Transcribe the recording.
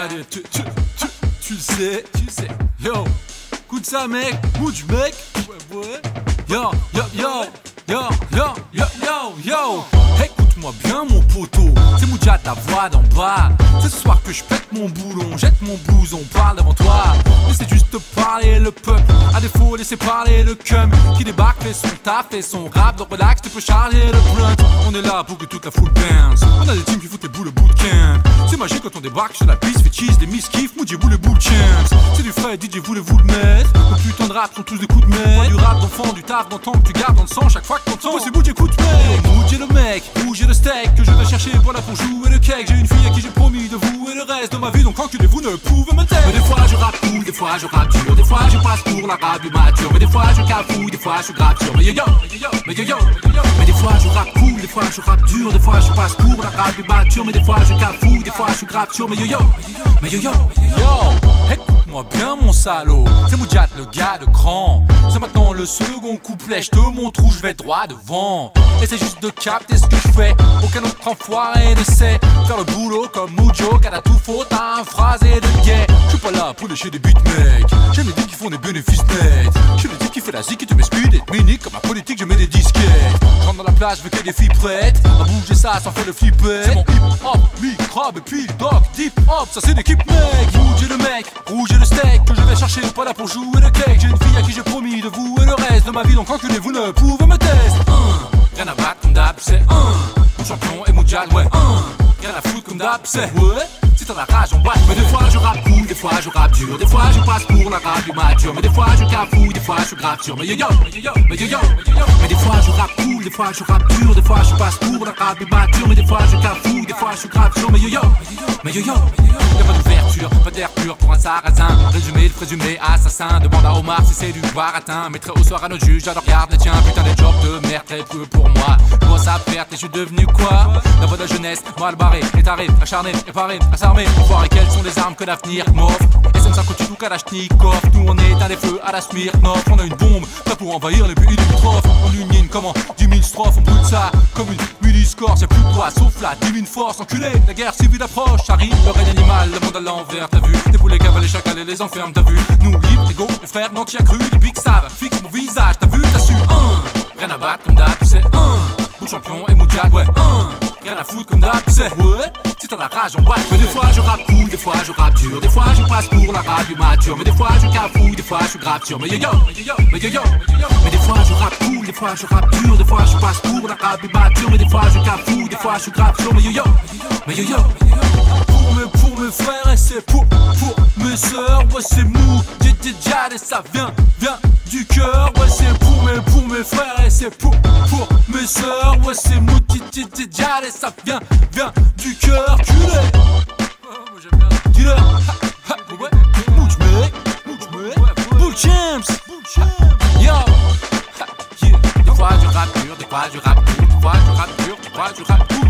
Allez, tu le sais, yo, écoute ça mec, bouge mec, ouais, yo, écoute-moi bien mon poteau, c'est Moudja ta voix d'en bas. C'est ce soir que je pète mon boulon, jette mon blouson, parle devant toi. Mais c'est juste parler le peuple, à défaut laisser parler le cum qui débarque, fait son taf, fait son rap, donc relax, tu peux charger le blunt. On est là pour que toute la foule bounce, on a des teams qui foutent les boules au bootcamp. C'est magique quand on débarque sur la piste, fait cheese, les miss kiff, Moudji vous le boule champs. C'est du frais, DJ voulez-vous le mettre, nos putains de rap sont tous des coups de maître. Du rap d'enfant, du taf d'antan que tu gardes dans le sang chaque fois que t'entends. Ouais, c'est Moudji écoute mec, Moudji le mec, Moudji le steak que je vais chercher pour la pour jouer le cake. J'ai une fille à qui j'ai promis de vous et le reste de ma vie, donc enculez-vous ne pouvez me taire. Mais des fois je rappe cool, des fois je rappe dur, des fois je passe pour la rap du mature, mais des fois je cafouille, des fois je suis grave dur. Mais yo yo, mais yo yo, mais des fois je rappe cool, des fois je rappe dur, des fois je passe pour la rap du mature, mais des fois je cafouille, des fois je suis grave dur. Mais yo yo, mais yo yo, écoute-moi bien mon salaud, c'est Moudja le gars de cran. C'est maintenant le second couplet, je te montre où je vais droit devant. Et c'est juste de capter ce que je fais, aucun autre enfoiré ne sait faire le boulot comme Moudjo, car à tout faux t'as un phrasé de guet. Je suis pas là pour lécher des beats mec, j'aime les types qui font des bénéfices nets. Je suis le type qui fait la zik et te met speed et mini comme ma politique, je mets des disquettes. Je rentre dans la plage, je veux que des filles prêtes à bouger ça sans faire le flipper. C'est mon hip-hop, microbe et puis le doc, deep hop, ça c'est l'équipe mec. Rouge et le mec, rouge et le steak que je vais chercher, pas là pour jouer le cake. J'ai une fille à qui j'ai promis de vous et le reste de ma vie, donc enculez-vous ne pouvez me tester. Rien à battre comme d'hab, c'est mon champion et Moudja, ouais, rien à foutre comme d'hab, c'est ouais. Si t'as la rage, on boite. Mais des fois je rappe cool, des fois je rappe dur, des fois je passe pour la rap du mature, mais des fois je cafouille, des fois je suis grave sûr. Mais yo yo, mais yo yo, mais des fois je rappe cool, des fois je rappe dur, des fois je passe pour la rap du mature, mais des fois je cafouille, des fois je suis grave sûr. Mais yo yo, mais yo yo, y'a pas d'ouverture, pas d'air pur pour un sarrasin. Résumé, le présumé assassin, demande à Omar si c'est du baratin. Mettrai au soir à nos juges, alors regarde les tiens, putain des jobs de merde, très peu pour moi. Moi ça perte et je suis devenu quoi? La voix de la jeunesse, mal barré, et t'arrives, acharné, et paré, à s'armer. Pour voir quelles sont les armes que l'avenir m'offre. SM5 continue tout Kalachnikov, nous on éteint les feux à la Smirnoff. On a une bombe, pas pour envahir les pays limitrophes. On unine comment 10 000 strophes, on brûle ça comme une milliscore. Y'a plus de toi sauf la divine force, enculé. La guerre civile approche, arrive le règne animal, le monde à l'envers, t'as vu? Des poulets cavalés, chacalés, les enfermes, t'as vu? Nous libres, égaux, les frères, non t'y as cru. Les bigs savent, fixe mon visage, t'as vu? T'as su, rien à battre comme d'hab, c'est mon champion et Moudja, ouais, rien à foutre comme d'hab, c'est ouais. Si t'as la rage, on boite. Mais des fois je rappe cool, des fois je rappe dur, des fois je passe pour la rap du mature, mais des fois je cafouille, des fois je suis grave sûr. Mais yo yo, mais yo yo, mais des fois je rappe cool, des fois je rappe dur, des fois je passe pour la rap du mature, mais des fois je cafouille, des fois je suis grave sûr. Mais yo yo, mais yo yo, pour mes frères et c'est pour mes sœurs, ouais c'est mou, Moudja et ça vient du cœur, ouais c'est pour mes frères et c'est pour mes sœurs, ouais c'est Moudja et ça vient du cœur, culé. Moi j'aime bien. Dis-le. Ouais. Moudj mec, Bull Champs. Yo. Des fois je rappe dur, des fois je rappe cool, des fois je rappe dur, des fois je rappe cool.